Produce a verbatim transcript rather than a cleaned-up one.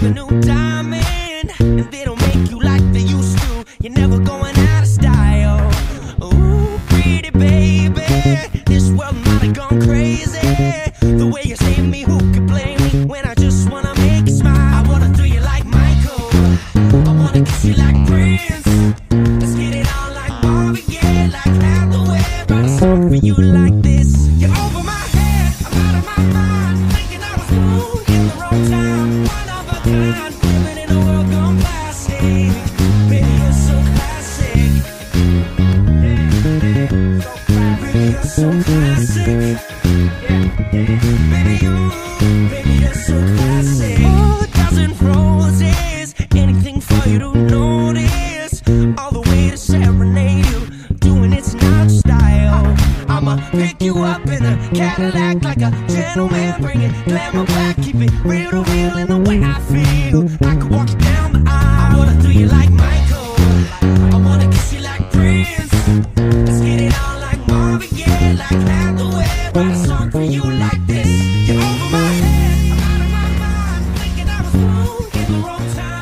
a new diamond, and they don't make you like they used to. You're never going out of style. Ooh, pretty baby, this world might have gone crazy. The way you save me, who could blame me when I just wanna make you smile? I wanna do you like Michael, I wanna kiss you like Prince. Let's get it on like Marvin, yeah, like Hathaway. Write a song for you like this. You're over my head, I'm out of my mind, thinking I was wrong in the wrong time. One of a kind, living in a world gone plastic. Baby, you're so classic. Baby, you're so classic. Baby, you, baby, you're so classic. Oh, a dozen roses, anything for you to notice. All the way to serenade you, doing it's not style. I'ma pick you up in a Cadillac like a gentleman, bring it glamour back, keep it real to real in the way I feel. I could walk you down the aisle. I wanna do you like Michael, I wanna kiss you like Prince. Let's get it on like Marvin, yeah, like Hathaway. Write a song for you like this. You're over my head, I'm out of my mind, thinking I was wrong in the wrong time.